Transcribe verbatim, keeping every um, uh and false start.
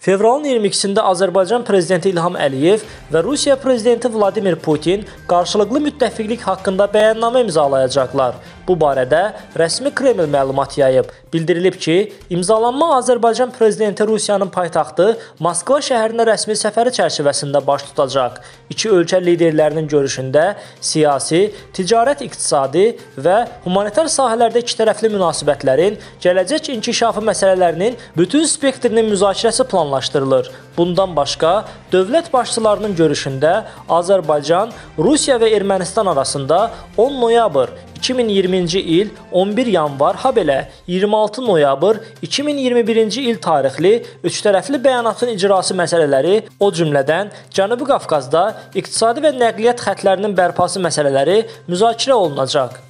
Fevralın iyirmi ikisində Azərbaycan prezidenti İlham Əliyev və Rusiya prezidenti Vladimir Putin qarşılıqlı müttəfiqlik haqqında bəyannamə imzalayacaqlar. Bu barədə rəsmi Kreml məlumat yayıb. Bildirilib ki, imzalanma Azərbaycan prezidenti Rusiyanın paytaxtı Moskva şəhərinə rəsmi səfəri çərçivəsində baş tutacaq. İki ölkə liderlərinin görüşündə siyasi, ticarət, iqtisadi və humanitar sahələrdə ikitərəfli münasibətlərin, gələcək inkişafı məsələlərinin bütün spektrinin müzakirəsi planlaşdırılır. Bundan başqa, dövlət başçılarının görüşündə Azərbaycan, Rusiya və Ermənistan arasında on noyabr iki min iyirminci il on bir yanvar, habelə iyirmi altı noyabr iki min iyirmi birinci il tarixli üçtərəfli bəyanatın icrası məsələləri, o cümlədən Cənubi Qafqazda iqtisadi və nəqliyyat xətlərinin bərpası məsələləri müzakirə olunacaq.